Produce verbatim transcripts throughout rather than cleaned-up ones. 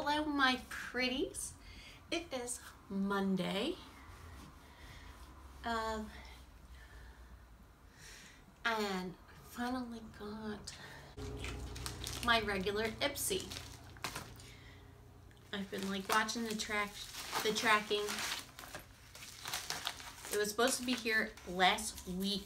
Hello my pretties. It is Monday. Um, and finally got my regular ipsy. I've been like watching the track, the tracking. It was supposed to be here last week,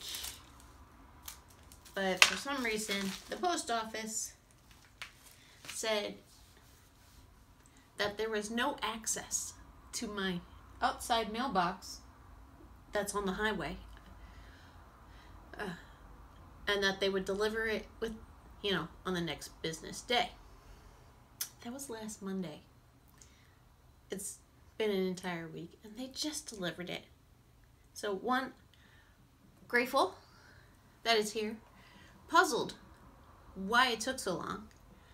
but for some reason the post office said that there was no access to my outside mailbox that's on the highway, uh, and that they would deliver it with, you know, on the next business day. That was last Monday. It's been an entire week and they just delivered it. So one, grateful that it's here, puzzled why it took so long,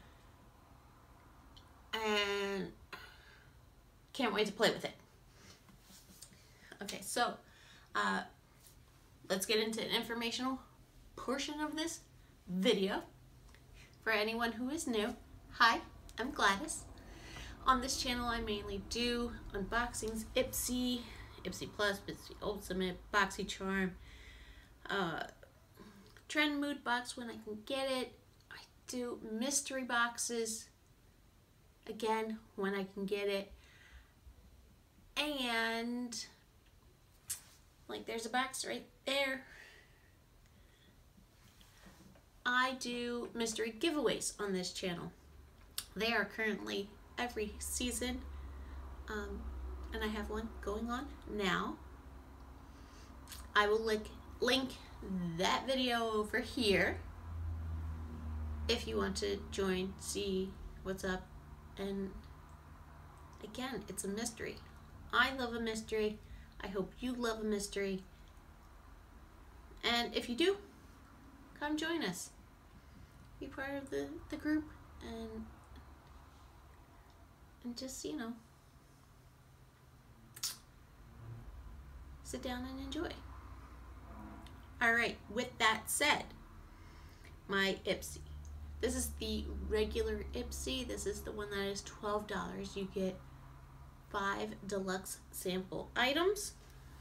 and can't wait to play with it. Okay, so uh, let's get into an informational portion of this video. For anyone who is new, hi, I'm Gladys. On this channel I mainly do unboxings, ipsy, ipsy plus, ipsy ultimate, boxycharm, uh, trend mood box when I can get it. I do mystery boxes, again, when I can get it. And like there's a box right there. I do mystery giveaways on this channel. They are currently every season, um, and I have one going on now. I will link, link that video over here if you want to join, see what's up. And again, it's a mystery. I love a mystery. I hope you love a mystery. And if you do, come join us. Be part of the, the group and and just, you know, sit down and enjoy. Alright, with that said, my ipsy. This is the regular ipsy. This is the one that is twelve dollars. You get five deluxe sample items.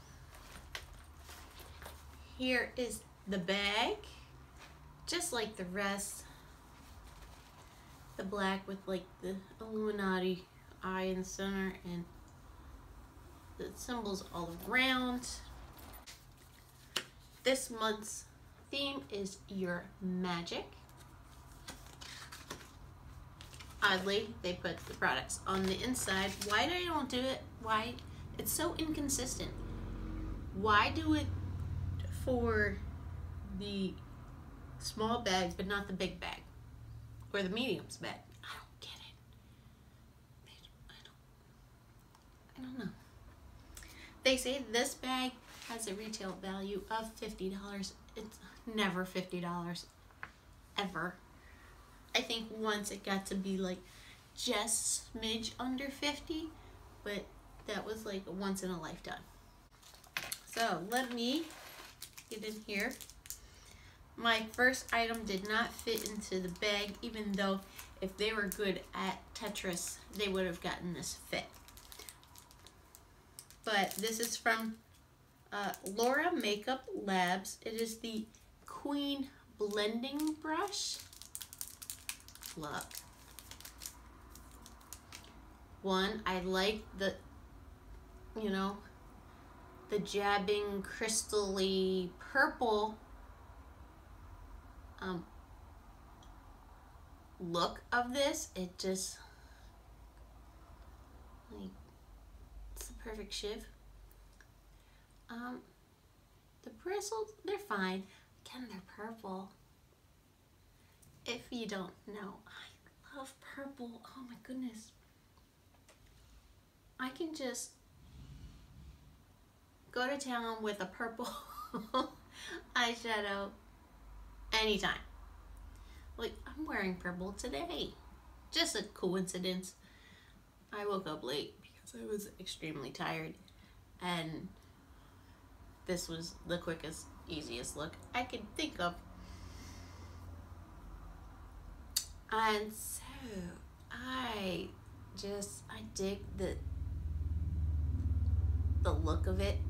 Here is the bag, just like the rest. The black with like the Illuminati eye in the center and the symbols all around. This month's theme is Your Magic. Oddly, they put the products on the inside. Why they don't do it? Why? It's so inconsistent. Why do it for the small bag but not the big bag? Or the mediums bag? I don't get it. I don't, I don't know. They say this bag has a retail value of fifty dollars. It's never fifty dollars. Ever. I think once it got to be like just smidge under fifty, but that was like once in a lifetime. So let me get in here. My first item did not fit into the bag, even though if they were good at Tetris, they would have gotten this fit. But this is from uh, Laura Makeup Labs. It is the Queen Blending Brush. Look. One, I like the, you know, the jabbing crystally purple um, look of this. It just, like, it's the perfect shiv. Um, the bristles, they're fine. Again, they're purple. If you don't know, I love purple. Oh my goodness. I can just go to town with a purple eyeshadow anytime. Like, I'm wearing purple today. Just a coincidence. I woke up late because I was extremely tired, and this was the quickest, easiest look I could think of. And so I just, I dig the the look of it.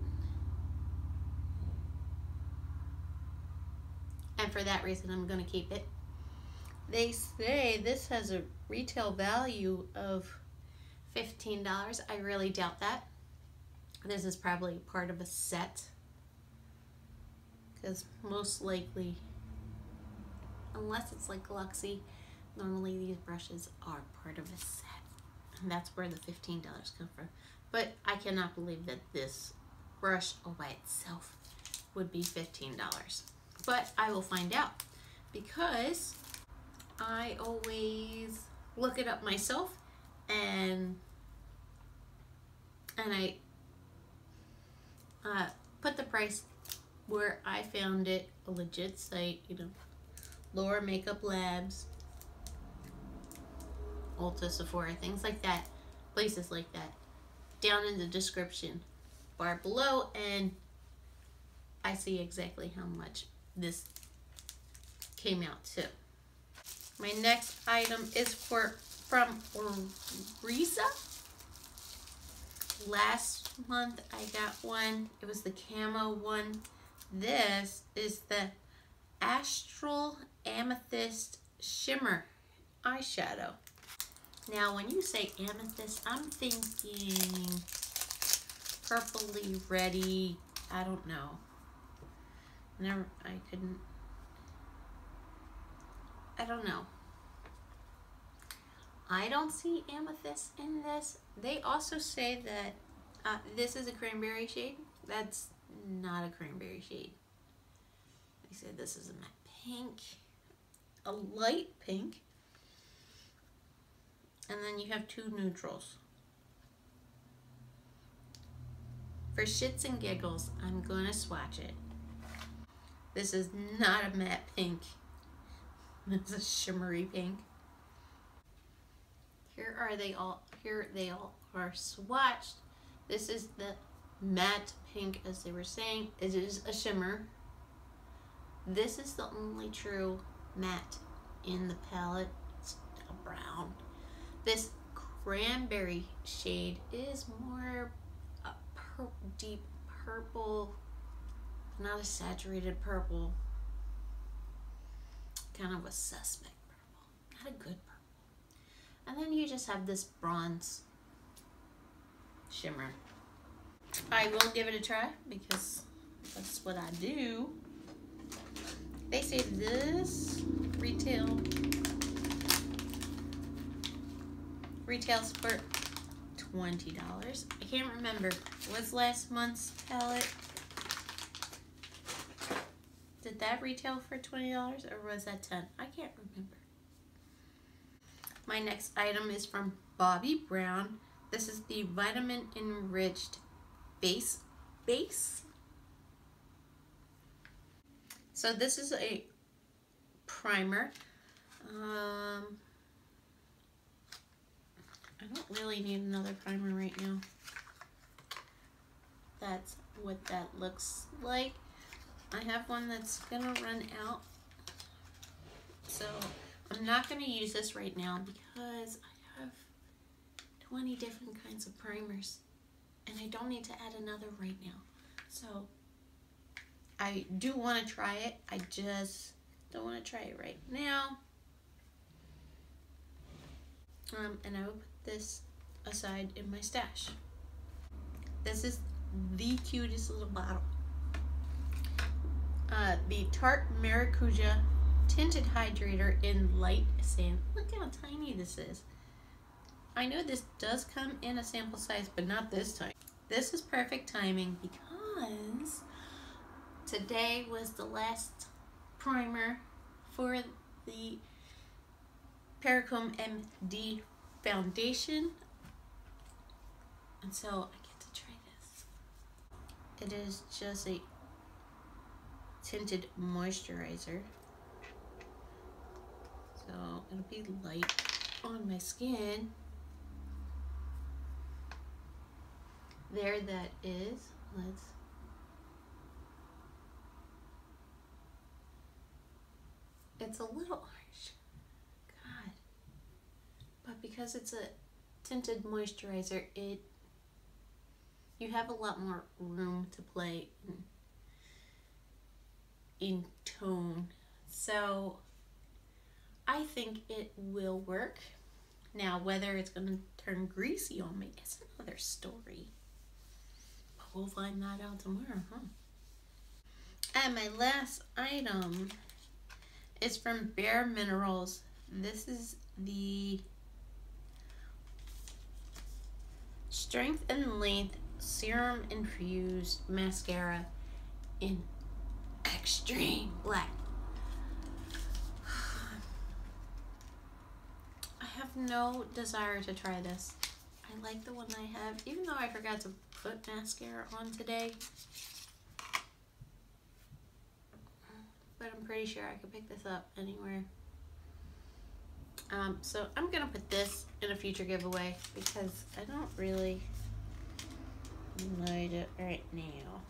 And for that reason, I'm going to keep it. They say this has a retail value of fifteen dollars. I really doubt that. This is probably part of a set. Because most likely, unless it's like Luxie, normally these brushes are part of a set. And that's where the fifteen dollars come from. But I cannot believe that this brush all by itself would be fifteen dollars. But I will find out, because I always look it up myself, and and I uh, put the price where I found it, a legit site, you know, Laura Makeup Labs, Ulta, Sephora, things like that, places like that, down in the description bar below, and I see exactly how much this came out to. My next item is for from Oryza. Last month I got one. It was the camo one. This is the Astral Amethyst Shimmer eyeshadow. Now, when you say amethyst, I'm thinking purpley, reddy. I don't know. Never, I couldn't. I don't know. I don't see amethyst in this. They also say that uh, this is a cranberry shade. That's not a cranberry shade. They said this is a matte pink, a light pink, and then you have two neutrals. For shits and giggles, I'm gonna swatch it. This is not a matte pink. It's a shimmery pink. Here are they all, here they all are swatched. This is the matte pink, as they were saying. It is a shimmer. This is the only true matte in the palette. It's a brown. This cranberry shade is more a pur deep purple, not a saturated purple, kind of a suspect purple, not a good purple. And then you just have this bronze shimmer. I will give it a try because that's what I do. They say this retail retails for twenty dollars. I can't remember. Was last month's palette, did that retail for twenty dollars or was that ten dollars? I can't remember. My next item is from Bobbi Brown. This is the Vitamin Enriched Base Base. So this is a primer. Um, I don't really need another primer right now. That's what that looks like. I have one that's gonna run out, so I'm not gonna use this right now because I have twenty different kinds of primers and I don't need to add another right now. So I do want to try it. I just don't want to try it right now. Um, and I will put this aside in my stash. This is the cutest little bottle. Uh, the Tarte Maracuja Tinted Hydrator in Light Sand. Look how tiny this is. I know this does come in a sample size, but not this time. This is perfect timing because today was the last primer for the Pericom M D foundation, and so I get to try this. It is just a tinted moisturizer, so it'll be light on my skin. There that is. Let's it's a little harsh, God, but because it's a tinted moisturizer, it you have a lot more room to play in, in tone. So I think it will work. Now, whether it's going to turn greasy on me is another story. But we'll find that out tomorrow, huh? And my last item is from Bare Minerals. This is the Strength and Length Serum Infused Mascara in Extreme Black. I have no desire to try this. I like the one I have, even though I forgot to put mascara on today. But I'm pretty sure I could pick this up anywhere. Um, so I'm gonna put this in a future giveaway because I don't really need it right now.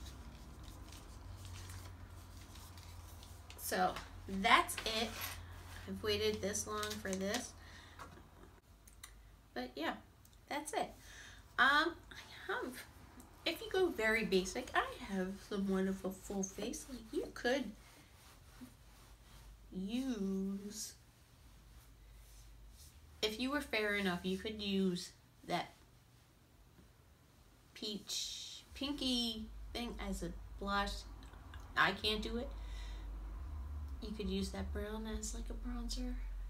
So that's it. I've waited this long for this. But yeah, that's it. Um, I have, if you go very basic, I have somewhat of a full face. Like you could use, if you were fair enough, you could use that peach, pinky thing as a blush. I can't do it. You could use that brown as like a bronzer,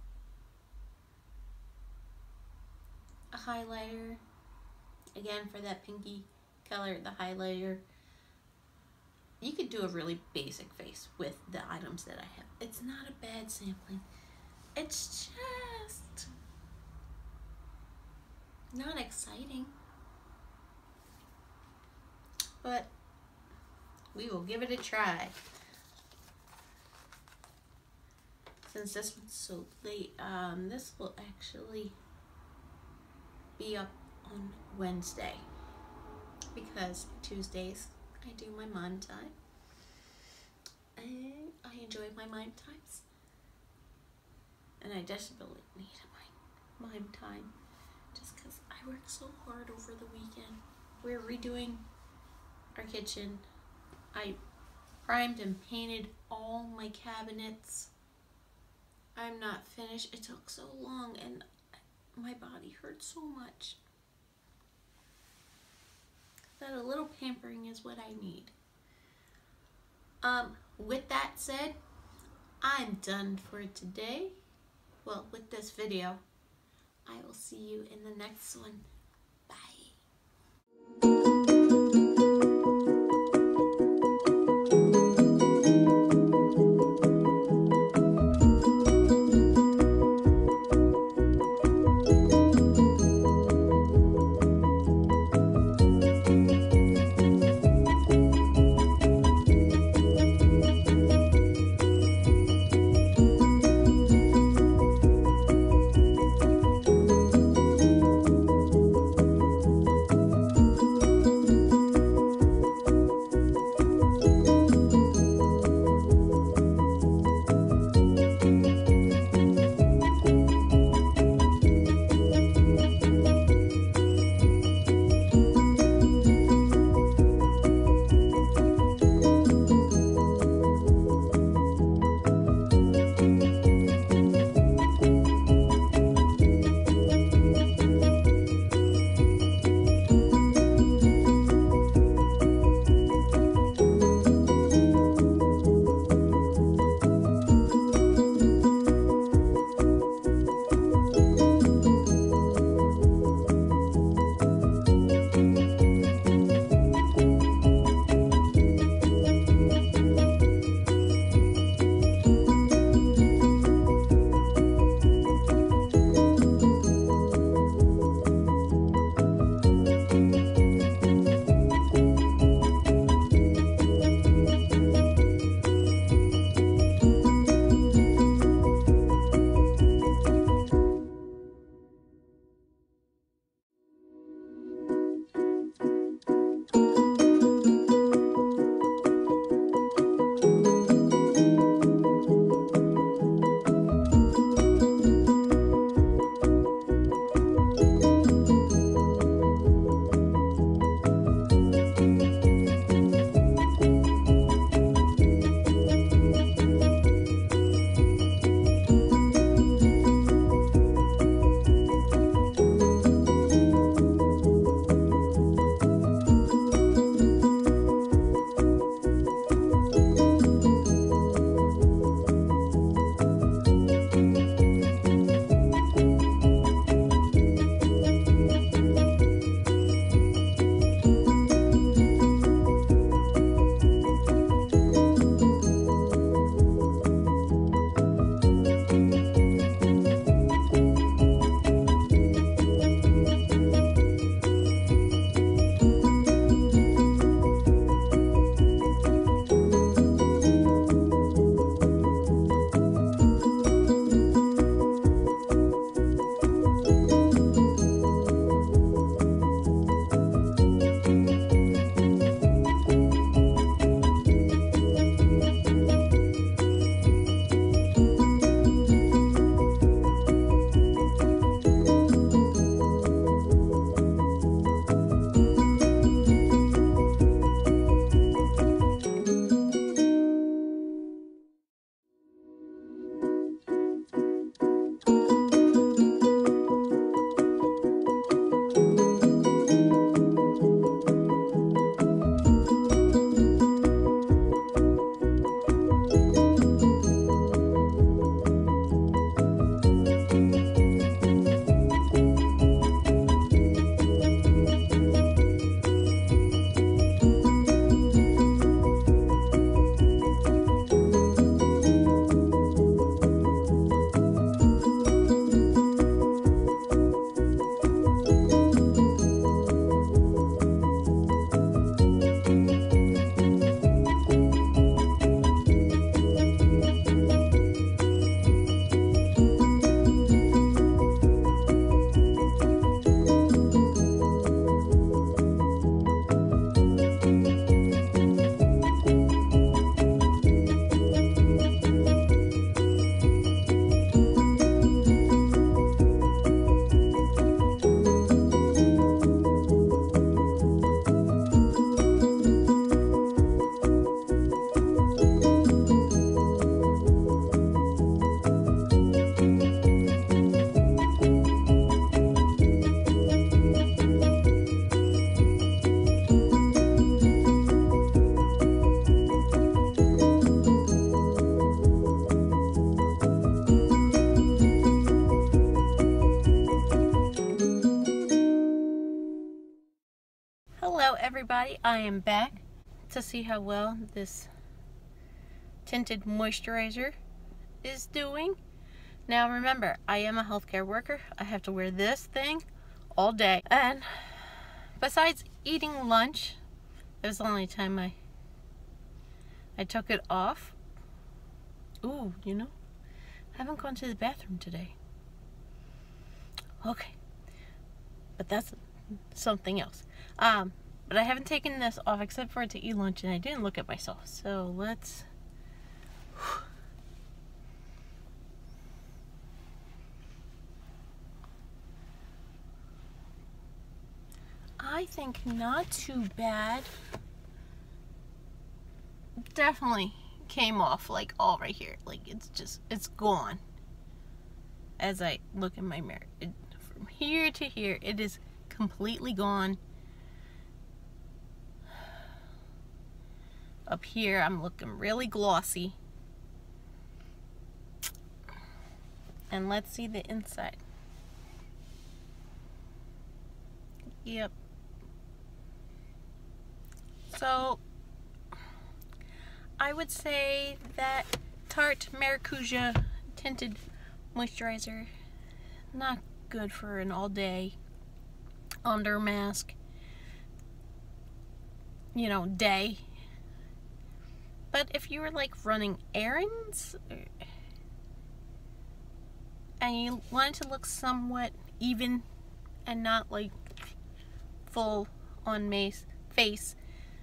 a highlighter, again for that pinky color, the highlighter. You could do a really basic face with the items that I have. It's not a bad sampling. It's just not exciting. But we will give it a try. Since this one's so late, um, this will actually be up on Wednesday. Because Tuesdays I do my mime time. And I enjoy my mime times. And I desperately need a mime, mime time. Just because I work so hard over the weekend. We're redoing our kitchen. I primed and painted all my cabinets. I'm not finished. It took so long and my body hurts so much that a little pampering is what I need. Um, with that said, I'm done for today. Well, with this video. I will see you in the next one. Bye. Hello everybody, I am back to see how well this tinted moisturizer is doing. Now remember, I am a healthcare worker. I have to wear this thing all day. And besides eating lunch, it was the only time I I took it off. Ooh, you know, I haven't gone to the bathroom today. Okay, but that's something else. Um, but I haven't taken this off except for to eat lunch, and I didn't look at myself. So let's. I think not too bad. Definitely came off like all right here. Like it's just, it's gone. As I look in my mirror, it, from here to here, it is completely gone. Up here, I'm looking really glossy. And let's see the inside. Yep. So, I would say that Tarte Maracuja tinted moisturizer, not good for an all day under mask, you know, day. But if you were like running errands and you wanted to look somewhat even and not like full on mace face,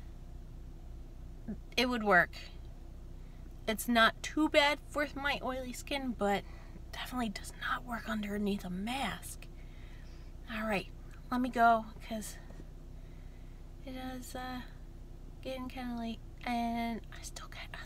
it would work. It's not too bad for my oily skin, but definitely does not work underneath a mask. Alright, let me go because it is uh, getting kind of late and I still got